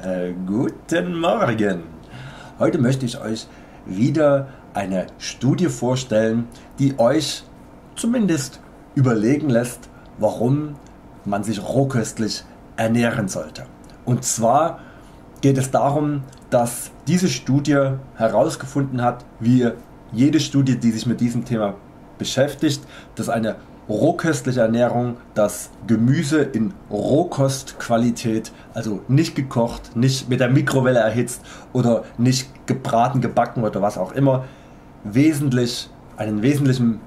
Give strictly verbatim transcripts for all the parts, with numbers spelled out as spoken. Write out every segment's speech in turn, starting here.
Äh, guten Morgen! Heute möchte ich euch wieder eine Studie vorstellen, die euch zumindest überlegen lässt, warum man sich rohköstlich ernähren sollte. Und zwar geht es darum, dass diese Studie herausgefunden hat, wie jede Studie, die sich mit diesem Thema beschäftigt, dass eine rohköstliche Ernährung, das Gemüse in Rohkostqualität, also nicht gekocht, nicht mit der Mikrowelle erhitzt oder nicht gebraten, gebacken oder was auch immer, wesentlich, einen wesentlichen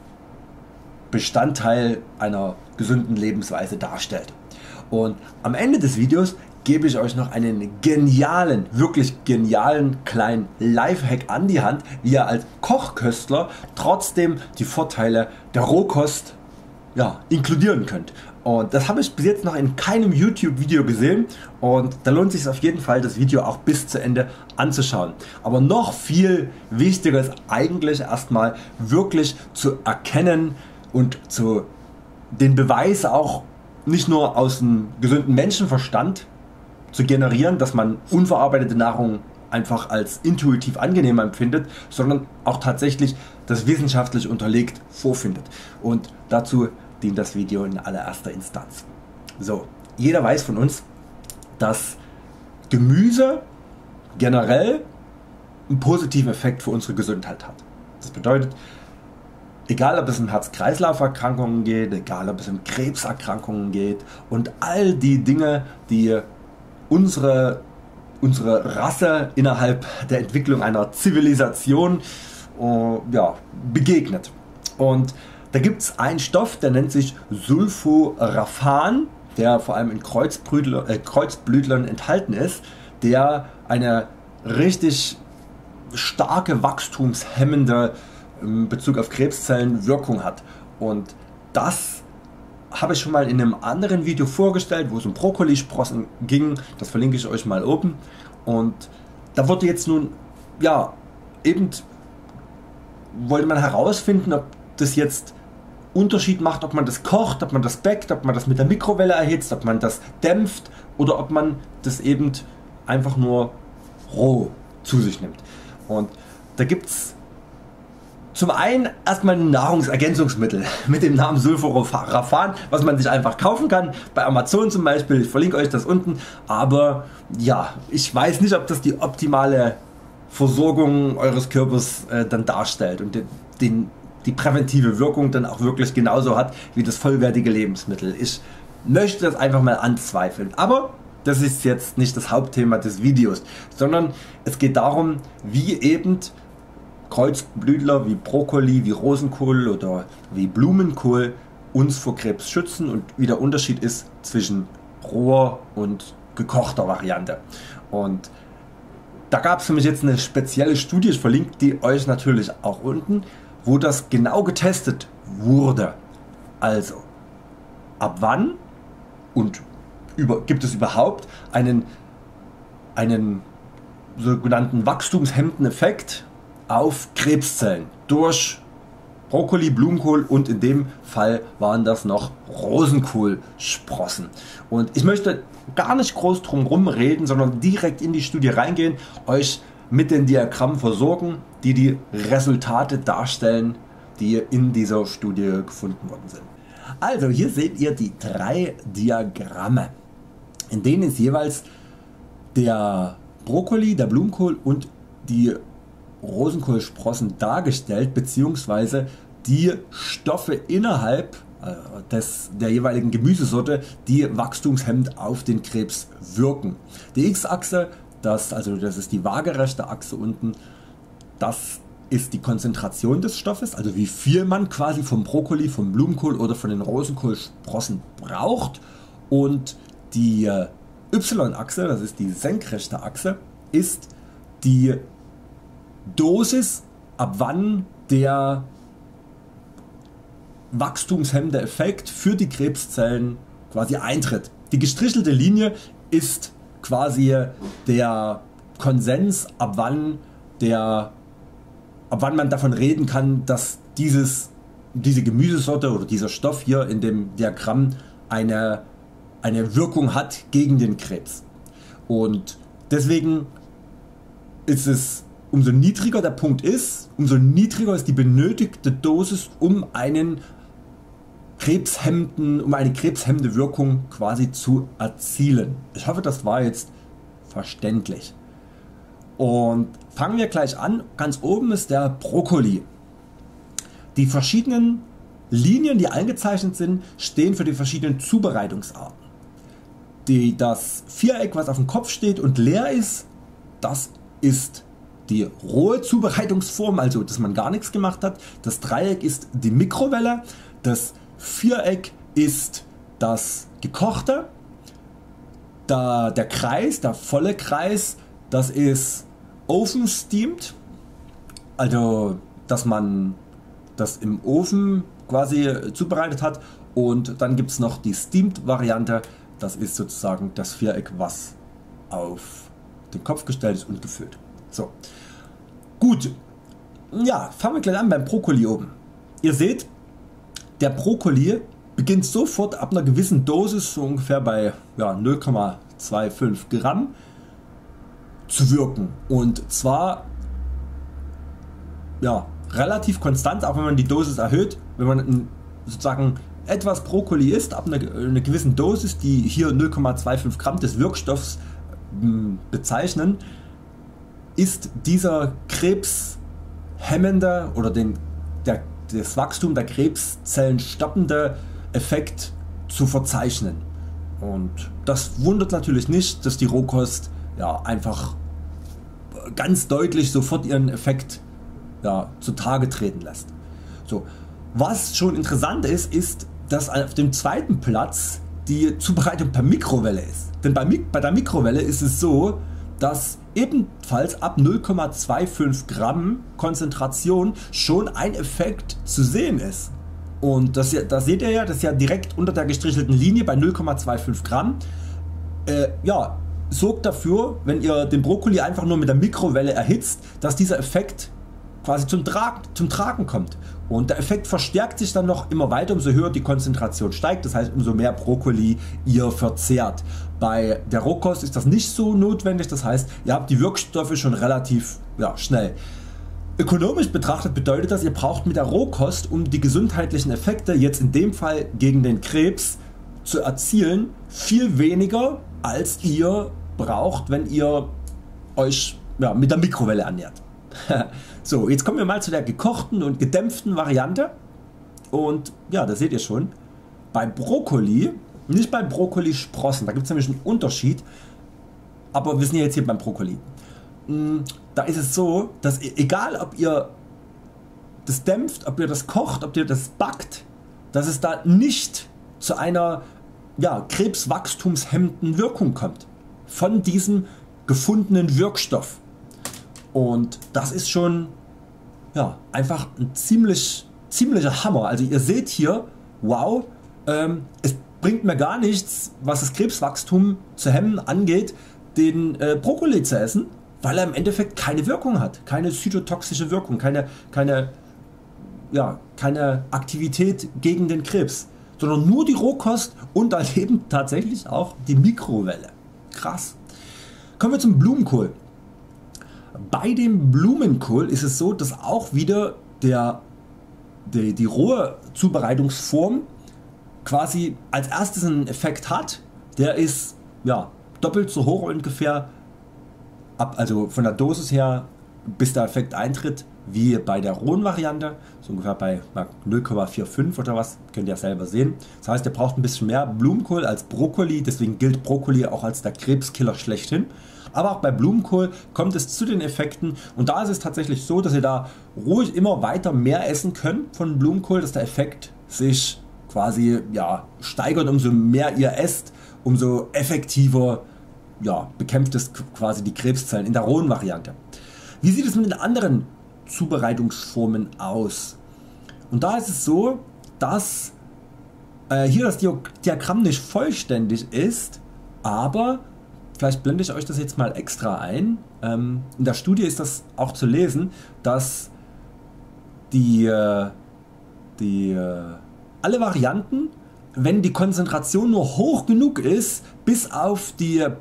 Bestandteil einer gesunden Lebensweise darstellt. Und am Ende des Videos gebe ich euch noch einen genialen, wirklich genialen kleinen Lifehack an die Hand, wie ihr als Kochköstler trotzdem die Vorteile der Rohkost ja, inkludieren könnt. Und das habe ich bis jetzt noch in keinem YouTube Video gesehen und da lohnt es sich auf jeden Fall, das Video auch bis zu Ende anzuschauen. Aber noch viel wichtiger ist eigentlich erstmal wirklich zu erkennen und zu den Beweis auch nicht nur aus dem gesunden Menschenverstand zu generieren, dass man unverarbeitete Nahrung einfach als intuitiv angenehm empfindet, sondern auch tatsächlich das wissenschaftlich unterlegt vorfindet. Und dazu dient das Video in allererster Instanz. So, jeder weiß von uns, dass Gemüse generell einen positiven Effekt für unsere Gesundheit hat. Das bedeutet, egal ob es um Herz-Kreislauf-Erkrankungen geht, egal ob es um Krebserkrankungen geht und all die Dinge, die unsere, unsere Rasse innerhalb der Entwicklung einer Zivilisation äh, ja, begegnet. Und da gibt es einen Stoff, der nennt sich Sulforaphan, der vor allem in Kreuzblütlern, äh, Kreuzblütlern enthalten ist, der eine richtig starke wachstumshemmende in Bezug auf Krebszellen Wirkung hat. Und das habe ich schon mal in einem anderen Video vorgestellt, wo es um Brokkolisprossen ging. Das verlinke ich euch mal oben. Und da wurde jetzt nun, ja, eben wollte man herausfinden, ob das jetzt Unterschied macht, ob man das kocht, ob man das backt, ob man das mit der Mikrowelle erhitzt, ob man das dämpft oder ob man das eben einfach nur roh zu sich nimmt. Und da gibt es zum einen erstmal ein Nahrungsergänzungsmittel mit dem Namen Sulforaphan, was man sich einfach kaufen kann, bei Amazon zum Beispiel, ich verlinke euch das unten, aber ja, ich weiß nicht, ob das die optimale Versorgung eures Körpers äh, dann darstellt und den, den, die präventive Wirkung dann auch wirklich genauso hat wie das vollwertige Lebensmittel. Ich möchte das einfach mal anzweifeln, aber das ist jetzt nicht das Hauptthema des Videos, sondern es geht darum, wie eben Kreuzblütler wie Brokkoli, wie Rosenkohl oder wie Blumenkohl uns vor Krebs schützen und wie der Unterschied ist zwischen roher und gekochter Variante. Und da gab es für mich jetzt eine spezielle Studie, ich verlinke die euch natürlich auch unten, wo das genau getestet wurde. Also ab wann und über, gibt es überhaupt einen, einen sogenannten wachstumshemmenden Effekt auf Krebszellen durch Brokkoli, Blumenkohl und in dem Fall waren das noch Rosenkohlsprossen. Und ich möchte gar nicht groß drum herum reden, sondern direkt in die Studie reingehen, euch mit den Diagrammen versorgen, die die Resultate darstellen, die in dieser Studie gefunden worden sind. Also hier seht ihr die drei Diagramme, in denen ist jeweils der Brokkoli, der Blumenkohl und die Rosenkohlsprossen dargestellt, beziehungsweise die Stoffe innerhalb des, der jeweiligen Gemüsesorte, die wachstumshemmend auf den Krebs wirken. Die X-Achse, das, also das ist die waagerechte Achse unten, das ist die Konzentration des Stoffes, also wie viel man quasi vom Brokkoli, vom Blumenkohl oder von den Rosenkohlsprossen braucht, und die Y-Achse, das ist die senkrechte Achse, ist die Dosis, ab wann der wachstumshemmende Effekt für die Krebszellen quasi eintritt. Die gestrichelte Linie ist quasi der Konsens, ab wann, der, ab wann man davon reden kann, dass dieses, diese Gemüsesorte oder dieser Stoff hier in dem Diagramm eine, eine Wirkung hat gegen den Krebs. Und deswegen ist es, umso niedriger der Punkt ist, umso niedriger ist die benötigte Dosis, um einen krebshemmenden, um eine krebshemmende Wirkung quasi zu erzielen. Ich hoffe, das war jetzt verständlich. Und fangen wir gleich an. Ganz oben ist der Brokkoli. Die verschiedenen Linien, die eingezeichnet sind, stehen für die verschiedenen Zubereitungsarten. Die, das Viereck, was auf dem Kopf steht und leer ist, das ist die rohe Zubereitungsform, also dass man gar nichts gemacht hat. Das Dreieck ist die Mikrowelle. Das Viereck ist das gekochte. Da, der Kreis, der volle Kreis, das ist Oven steamed, also dass man das im Ofen quasi zubereitet hat. Und dann gibt es noch die steamed Variante, das ist sozusagen das Viereck, was auf den Kopf gestellt ist und gefüllt. So, gut, ja, fangen wir gleich an beim Brokkoli oben. Ihr seht, der Brokkoli beginnt sofort ab einer gewissen Dosis, so ungefähr bei ja, null Komma fünfundzwanzig Gramm, zu wirken. Und zwar ja, relativ konstant, auch wenn man die Dosis erhöht. Wenn man sozusagen etwas Brokkoli isst, ab einer, einer gewissen Dosis, die hier null Komma fünfundzwanzig Gramm des Wirkstoffs mh, bezeichnen, ist dieser krebshemmende oder den, der, das Wachstum der Krebszellen stoppende Effekt zu verzeichnen. Und das wundert natürlich nicht, dass die Rohkost ja, einfach ganz deutlich sofort ihren Effekt ja, zutage treten lässt. So, was schon interessant ist, ist, dass auf dem zweiten Platz die Zubereitung per Mikrowelle ist. Denn bei, bei der Mikrowelle ist es so, dass ebenfalls ab null Komma fünfundzwanzig Gramm Konzentration schon ein Effekt zu sehen ist. Und das, das seht ihr ja, das ist ja direkt unter der gestrichelten Linie bei null Komma fünfundzwanzig Gramm. Äh, ja, sorgt dafür, wenn ihr den Brokkoli einfach nur mit der Mikrowelle erhitzt, dass dieser Effekt quasi zum, Tra zum Tragen kommt. Und der Effekt verstärkt sich dann noch immer weiter, umso höher die Konzentration steigt, das heißt umso mehr Brokkoli ihr verzehrt. Bei der Rohkost ist das nicht so notwendig, das heißt ihr habt die Wirkstoffe schon relativ ja, schnell. Ökonomisch betrachtet bedeutet das, ihr braucht mit der Rohkost, um die gesundheitlichen Effekte, jetzt in dem Fall gegen den Krebs, zu erzielen, viel weniger als ihr braucht, wenn ihr euch ja, mit der Mikrowelle ernährt. So, jetzt kommen wir mal zu der gekochten und gedämpften Variante. Und ja, da seht ihr schon, bei Brokkoli, nicht bei Brokkolisprossen, da gibt es nämlich einen Unterschied, aber wir sind ja jetzt hier beim Brokkoli. Da ist es so, dass egal ob ihr das dämpft, ob ihr das kocht, ob ihr das backt, dass es da nicht zu einer ja, krebswachstumshemmenden Wirkung kommt von diesem gefundenen Wirkstoff. Und das ist schon ja, einfach ein ziemlich, ziemlicher Hammer. Also ihr seht hier, wow, ähm, es bringt mir gar nichts, was das Krebswachstum zu hemmen angeht, den äh, Brokkoli zu essen, weil er im Endeffekt keine Wirkung hat, keine zytotoxische Wirkung, keine, keine, ja, keine Aktivität gegen den Krebs, sondern nur die Rohkost und dann eben tatsächlich auch die Mikrowelle. Krass. Kommen wir zum Blumenkohl. Bei dem Blumenkohl ist es so, dass auch wieder der, die, die rohe Zubereitungsform quasi als erstes einen Effekt hat. Der ist ja, doppelt so hoch ungefähr, ab, also von der Dosis her, bis der Effekt eintritt, wie bei der rohen Variante, so ungefähr bei null Komma fünfundvierzig oder was, könnt ihr selber sehen. Das heißt, ihr braucht ein bisschen mehr Blumenkohl als Brokkoli, deswegen gilt Brokkoli auch als der Krebskiller schlechthin. Aber auch bei Blumenkohl kommt es zu den Effekten und da ist es tatsächlich so, dass ihr da ruhig immer weiter mehr essen könnt von Blumenkohl, dass der Effekt sich quasi ja, steigert, umso mehr ihr esst, umso effektiver ja, bekämpft es quasi die Krebszellen in der rohen Variante. Wie sieht es mit den anderen Zubereitungsformen aus? Und da ist es so, dass äh, hier das Diagramm nicht vollständig ist, aber vielleicht blende ich euch das jetzt mal extra ein. Ähm, in der Studie ist das auch zu lesen, dass die, äh, die äh, alle Varianten, wenn die Konzentration nur hoch genug ist, bis auf die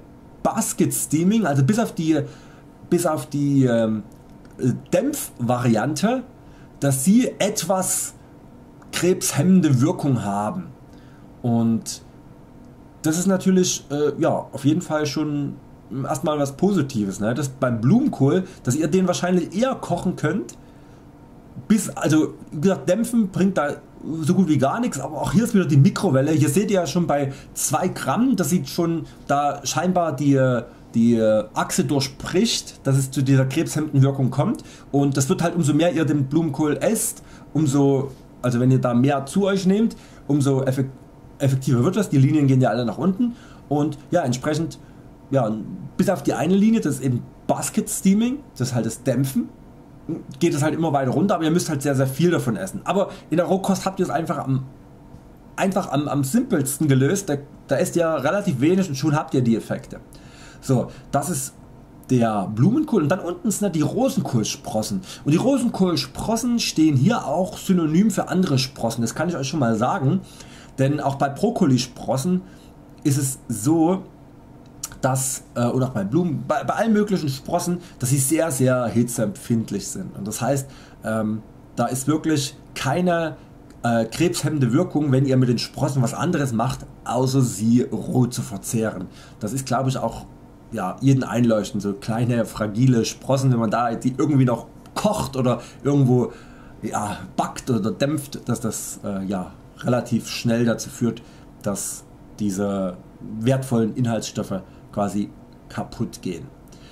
Basket Steaming, also bis auf die, bis auf die ähm, Dämpfvariante, dass sie etwas krebshemmende Wirkung haben. Und das ist natürlich äh, ja, auf jeden Fall schon erstmal was Positives. Ne? Das beim Blumenkohl, dass ihr den wahrscheinlich eher kochen könnt. Bis, also wie gesagt, dämpfen bringt da so gut wie gar nichts, aber auch hier ist wieder die Mikrowelle. Hier seht ihr ja schon bei zwei Gramm, das sieht schon da scheinbar die, die Achse durchbricht, dass es zu dieser krebshemmenden Wirkung kommt. Und das wird halt, umso mehr ihr den Blumenkohl esst, umso, also wenn ihr da mehr zu euch nehmt, umso effektiver wird das. Die Linien gehen ja alle nach unten und ja, entsprechend, ja, bis auf die eine Linie, das ist eben Basket Steaming, das ist halt das Dämpfen, geht es halt immer weiter runter, aber ihr müsst halt sehr sehr viel davon essen. Aber in der Rohkost habt ihr es einfach am, einfach am, am simpelsten gelöst, da, da esst ihr relativ wenig und schon habt ihr die Effekte. So, das ist der Blumenkohl und dann unten sind die Rosenkohlsprossen und die Rosenkohlsprossen stehen hier auch synonym für andere Sprossen, das kann ich euch schon mal sagen, denn auch bei Brokkolisprossen ist es so, dass, äh, oder auch bei Blumen, bei, bei allen möglichen Sprossen, dass sie sehr sehr hitzeempfindlich sind und das heißt, ähm, da ist wirklich keine äh, krebshemmende Wirkung, wenn ihr mit den Sprossen was anderes macht, außer sie roh zu verzehren. Das ist, glaube ich, auch ja, jeden einleuchten, so kleine fragile Sprossen, wenn man da die irgendwie noch kocht oder irgendwo ja, backt oder dämpft, dass das äh, ja, relativ schnell dazu führt, dass diese wertvollen Inhaltsstoffe quasi kaputt gehen.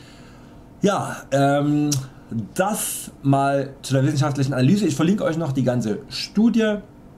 Ja, ähm, das mal zu der wissenschaftlichen Analyse. Ich verlinke euch noch die ganze Studie,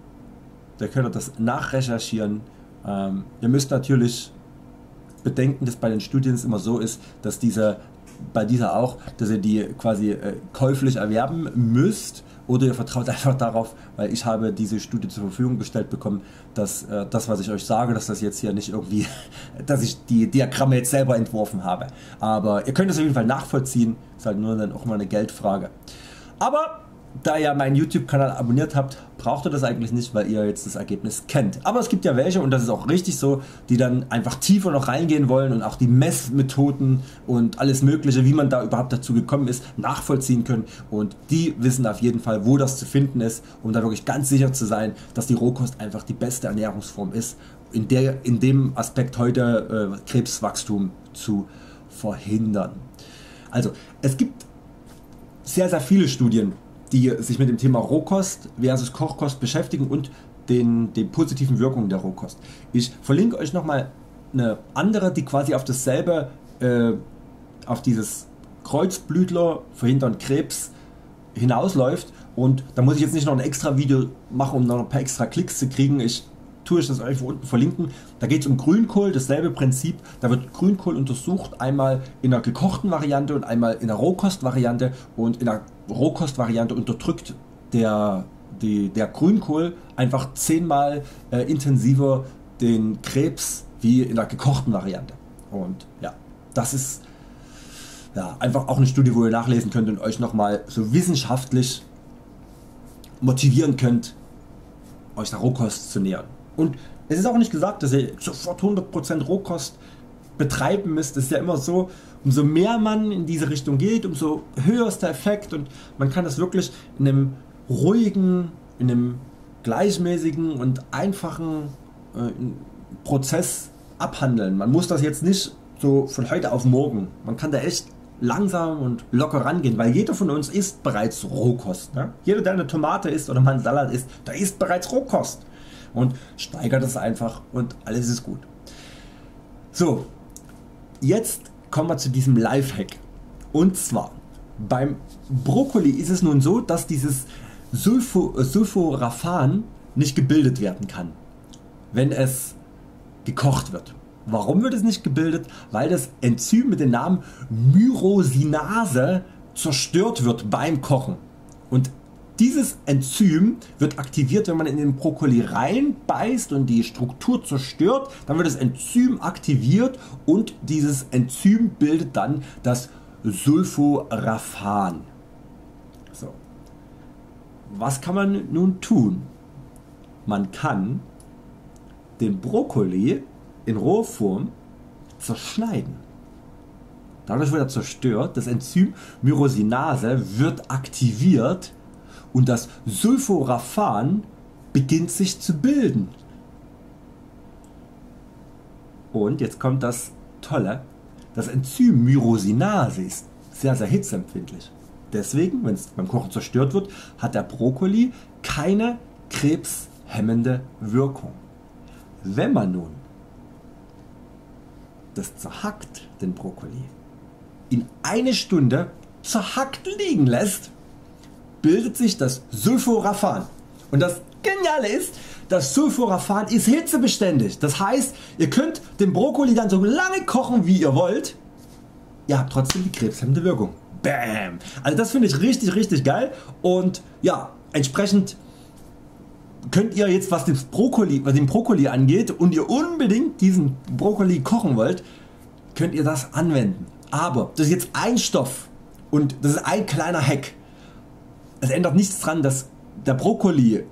da könnt ihr das nachrecherchieren. Ähm, ihr müsst natürlich bedenken, dass bei den Studien es immer so ist, dass diese, bei dieser auch, dass ihr die quasi äh, käuflich erwerben müsst, oder ihr vertraut einfach darauf, weil ich habe diese Studie zur Verfügung gestellt bekommen, dass äh, das, was ich euch sage, dass das jetzt hier nicht irgendwie, dass ich die Diagramme jetzt selber entworfen habe. Aber ihr könnt es auf jeden Fall nachvollziehen, ist halt nur dann auch mal eine Geldfrage. Aber da ihr meinen YouTube Kanal abonniert habt, braucht ihr das eigentlich nicht, weil ihr jetzt das Ergebnis kennt. Aber es gibt ja welche, und das ist auch richtig so, die dann einfach tiefer noch reingehen wollen und auch die Messmethoden und alles mögliche, wie man da überhaupt dazu gekommen ist, nachvollziehen können, und die wissen auf jeden Fall, wo das zu finden ist, um da wirklich ganz sicher zu sein, dass die Rohkost einfach die beste Ernährungsform ist, in, der, in dem Aspekt heute äh, Krebswachstum zu verhindern. Also es gibt sehr sehr viele Studien, die sich mit dem Thema Rohkost versus Kochkost beschäftigen und den, den positiven Wirkungen der Rohkost. Ich verlinke euch nochmal eine andere, die quasi auf dasselbe, äh, auf dieses Kreuzblütler verhindern Krebs hinausläuft, und da muss ich jetzt nicht noch ein extra Video machen, um noch ein paar extra Klicks zu kriegen. Ich tue ich das euch unten verlinken. Da geht es um Grünkohl, dasselbe Prinzip. Da wird Grünkohl untersucht, einmal in einer gekochten Variante und einmal in einer Rohkostvariante, und in der Rohkostvariante unterdrückt der, die, der Grünkohl einfach zehnmal äh, intensiver den Krebs wie in der gekochten Variante. Und ja, das ist ja, einfach auch eine Studie, wo ihr nachlesen könnt und euch nochmal so wissenschaftlich motivieren könnt, euch der Rohkost zu nähern. Und es ist auch nicht gesagt, dass ihr sofort hundert Prozent Rohkost betreiben müsst. Es ist ja immer so, umso mehr man in diese Richtung geht, umso höher ist der Effekt, und man kann das wirklich in einem ruhigen, in einem gleichmäßigen und einfachen äh, Prozess abhandeln. Man muss das jetzt nicht so von heute auf morgen, man kann da echt langsam und locker rangehen, weil jeder von uns isst bereits Rohkost. Ne? Jeder, der eine Tomate isst oder mal einen Salat isst, der isst bereits Rohkost, und steigert es einfach und alles ist gut. So, jetzt kommen wir zu diesem Lifehack, und zwar beim Brokkoli ist es nun so, dass dieses Sulfo, Sulforaphan nicht gebildet werden kann, wenn es gekocht wird. Warum wird es nicht gebildet? Weil das Enzym mit dem Namen Myrosinase zerstört wird beim Kochen, und dieses Enzym wird aktiviert, wenn man in den Brokkoli reinbeißt und die Struktur zerstört. Dann wird das Enzym aktiviert, und dieses Enzym bildet dann das Sulforaphan. So. Was kann man nun tun? Man kann den Brokkoli in Rohform zerschneiden. dadurch wird er zerstört, das Enzym Myrosinase wird aktiviert und das Sulforaphan beginnt sich zu bilden. Und jetzt kommt das Tolle, das Enzym Myrosinase ist sehr sehr hitzeempfindlich. Deswegen, wenn es beim Kochen zerstört wird, hat der Brokkoli keine krebshemmende Wirkung. Wenn man nun das zerhackt, den Brokkoli, in eine Stunde zerhackt liegen lässt, bildet sich das Sulforaphan. Und das Geniale ist, das Sulforaphan ist hitzebeständig. Das heißt, ihr könnt den Brokkoli dann so lange kochen wie ihr wollt, ihr habt trotzdem die krebshemmende Wirkung. Bam! Also das finde ich richtig richtig geil und ja, entsprechend könnt ihr jetzt, was, Brokkoli, was den Brokkoli angeht und ihr unbedingt diesen Brokkoli kochen wollt, könnt ihr das anwenden. Aber das ist jetzt ein Stoff und das ist ein kleiner Hack. Es ändert nichts daran, dass der Brokkoli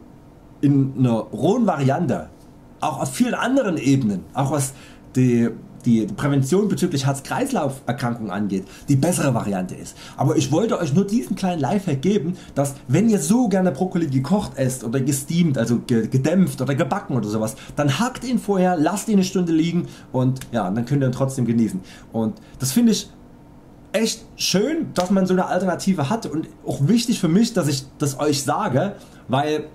in einer rohen Variante auch auf vielen anderen Ebenen, auch was die, die Prävention bezüglich Herz-Kreislauf-Erkrankungen angeht, die bessere Variante ist. Aber ich wollte euch nur diesen kleinen Lifehack geben, dass wenn ihr so gerne Brokkoli gekocht esst oder gesteamt, also gedämpft oder gebacken oder sowas, dann hackt ihn vorher, lasst ihn eine Stunde liegen und ja, dann könnt ihr ihn trotzdem genießen. Und das finde ich echt schön, dass man so eine Alternative hat und auch wichtig für mich, dass ich das euch sage, weil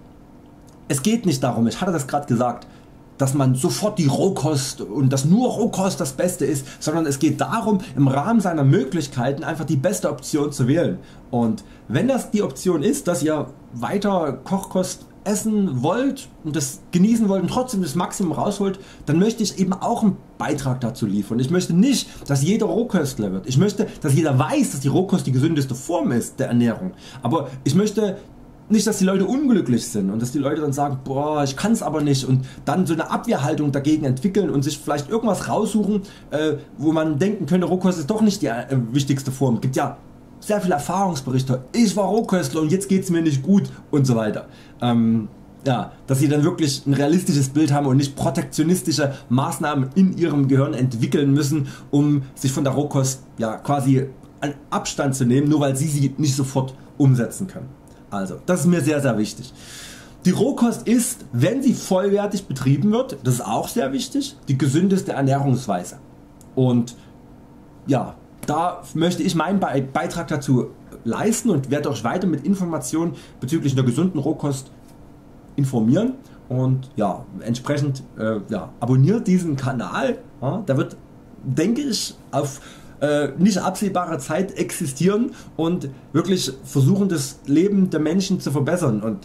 es geht nicht darum, ich hatte das gerade gesagt, dass man sofort die Rohkost und dass nur Rohkost das Beste ist, sondern es geht darum, im Rahmen seiner Möglichkeiten einfach die beste Option zu wählen. Und wenn das die Option ist, dass ihr weiter Kochkost essen wollt und das genießen wollt und trotzdem das Maximum rausholt, dann möchte ich eben auch einen Beitrag dazu liefern. Ich möchte nicht, dass jeder Rohköstler wird. Ich möchte, dass jeder weiß, dass die Rohkost die gesündeste Form ist der Ernährung. Aber ich möchte nicht, dass die Leute unglücklich sind und dass die Leute dann sagen, boah, ich kann es aber nicht und dann so eine Abwehrhaltung dagegen entwickeln und sich vielleicht irgendwas raussuchen, äh, wo man denken könnte, Rohkost ist doch nicht die äh, wichtigste Form. Es gibt ja sehr viele Erfahrungsberichte, ich war Rohköstler und jetzt geht es mir nicht gut und so weiter. Ähm, ja, dass sie dann wirklich ein realistisches Bild haben und nicht protektionistische Maßnahmen in ihrem Gehirn entwickeln müssen, um sich von der Rohkost ja quasi einen Abstand zu nehmen, nur weil sie sie nicht sofort umsetzen können. Also das ist mir sehr sehr wichtig. Die Rohkost ist, wenn sie vollwertig betrieben wird, das ist auch sehr wichtig, die gesündeste Ernährungsweise. Und ja, da möchte ich meinen Beitrag dazu leisten und werde euch weiter mit Informationen bezüglich einer gesunden Rohkost informieren. Und ja, entsprechend äh, ja, abonniert diesen Kanal, ja, da wird, denke ich, auf Äh, nicht absehbare Zeit existieren und wirklich versuchen, das Leben der Menschen zu verbessern. Und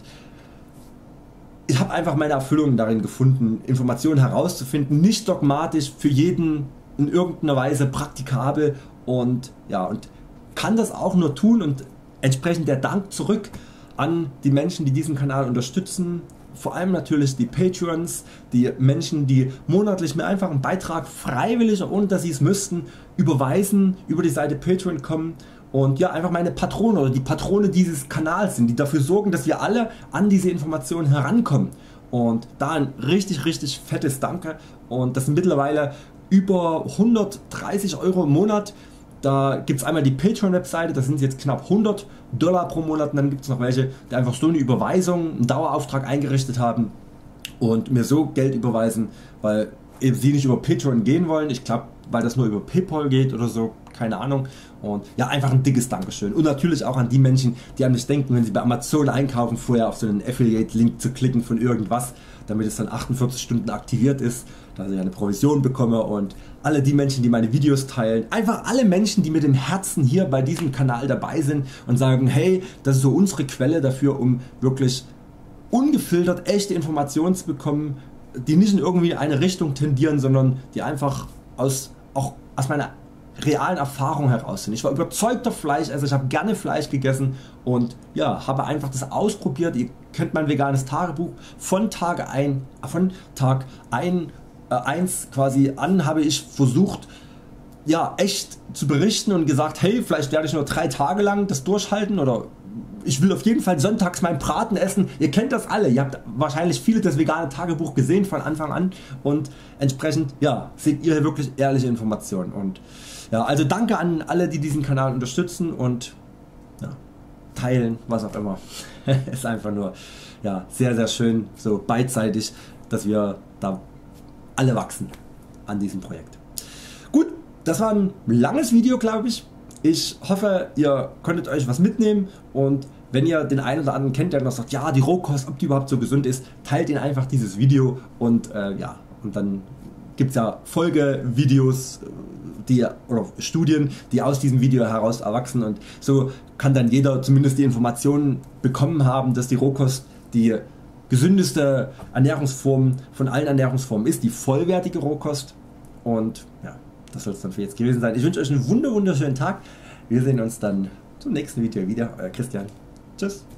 ich habe einfach meine Erfüllung darin gefunden, Informationen herauszufinden, nicht dogmatisch, für jeden in irgendeiner Weise praktikabel und ja, und kann das auch nur tun und entsprechend der Dank zurück an die Menschen, die diesen Kanal unterstützen. Vor allem natürlich die Patreons, die Menschen, die monatlich mir einfach einen Beitrag freiwillig, ohne dass sie es müssten, überweisen, über die Seite Patreon kommen und ja, einfach meine Patronen oder die Patrone dieses Kanals sind, die dafür sorgen, dass wir alle an diese Informationen herankommen. Und da ein richtig richtig fettes Danke, und das sind mittlerweile über hundertdreißig Euro im Monat. Da gibt es einmal die Patreon Webseite, das sind jetzt knapp hundert Dollar pro Monat, und dann gibt es noch welche, die einfach so eine Überweisung, einen Dauerauftrag eingerichtet haben und mir so Geld überweisen, weil eben sie nicht über Patreon gehen wollen. Ich glaube, weil das nur über PayPal geht oder so, keine Ahnung. Und ja, einfach ein dickes Dankeschön. Und natürlich auch an die Menschen, die an mich denken, wenn sie bei Amazon einkaufen, vorher auf so einen Affiliate-Link zu klicken von irgendwas, damit es dann achtundvierzig Stunden aktiviert ist, dass ich eine Provision bekomme. Und alle die Menschen, die meine Videos teilen, einfach alle Menschen, die mit dem Herzen hier bei diesem Kanal dabei sind und sagen, hey, das ist so unsere Quelle dafür, um wirklich ungefiltert echte Informationen zu bekommen, die nicht in irgendwie eine Richtung tendieren, sondern die einfach aus, auch aus meiner realen Erfahrung heraus sind. Ich war überzeugter Fleischesser, ich habe gerne Fleisch gegessen und ja, habe einfach das ausprobiert. Ihr könnt mein veganes Tagebuch von Tag ein, von Tag ein, äh, eins quasi an, habe ich versucht, ja, echt zu berichten und gesagt, hey, vielleicht werde ich nur drei Tage lang das durchhalten oder ich will auf jeden Fall sonntags meinen Braten essen. Ihr kennt das alle, ihr habt wahrscheinlich viele das vegane Tagebuch gesehen von Anfang an und entsprechend ja, seht ihr hier wirklich ehrliche Informationen. Und Ja, also danke an alle, die diesen Kanal unterstützen und ja, teilen, was auch immer. Ist einfach nur ja, sehr sehr schön, so beidseitig, dass wir da alle wachsen an diesem Projekt. Gut, das war ein langes Video, glaube ich. Ich hoffe, ihr konntet euch was mitnehmen, und wenn ihr den einen oder anderen kennt, der noch sagt, ja, die Rohkost, ob die überhaupt so gesund ist, teilt ihn einfach dieses Video, und äh, ja, und dann gibt es ja Folgevideos, die, oder Studien, die aus diesem Video heraus erwachsen, und so kann dann jeder zumindest die Informationen bekommen haben, dass die Rohkost die gesündeste Ernährungsform von allen Ernährungsformen ist, die vollwertige Rohkost. Und ja, das soll es dann für jetzt gewesen sein. Ich wünsche euch einen wunderschönen Tag. Wir sehen uns dann zum nächsten Video wieder. Euer Christian. Tschüss.